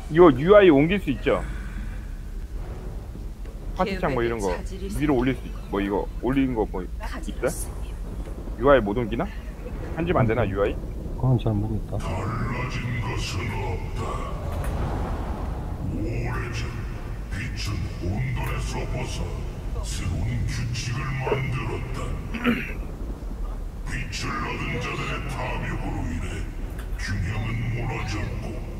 이거 UI 옮길 수 있죠? 파티창 뭐 이런 거 위로 올릴 수 있, 뭐 이거 올린 거 뭐 있어요? UI 못 옮기나? 편집 안 되나 UI? 그건 잘 모르겠다. 달라진 것은 없다. 오래전 빛은 혼돈에서 벗어 새로운 규칙을 만들었다. 빛을 얻은 자들의 탐욕으로 인해 균형은 무너졌고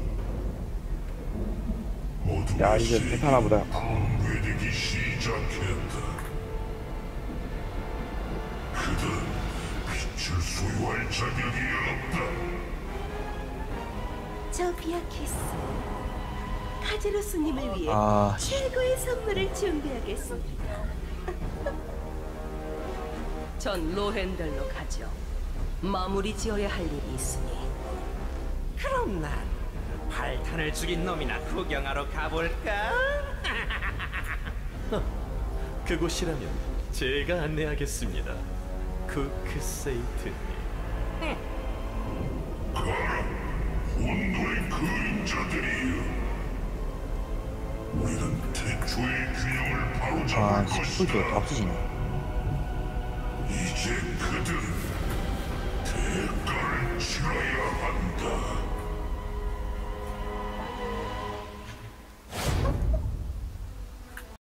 모두 야 이제 괜찮아 보다. 붕괴되기 시작했다. 그들은 빛을 소유할 자격이 없다. 저 비아키스, 카제로스님을 위해 아, 최고의 선물을 준비하겠습니다. 전 로헨델로 가죠. 마무리 지어야 할 일이 있으니. 그럼 난 발탄을 죽인 놈이나 구경하러 가볼까? 그곳이라면 제가 안내하겠습니다. 쿠크세이트님. 혼돈의 그림자들이여. 우리는 태초의 균형을 아, 바로잡을 스쿨도 것이다. 다 없어지네. 이제 그들은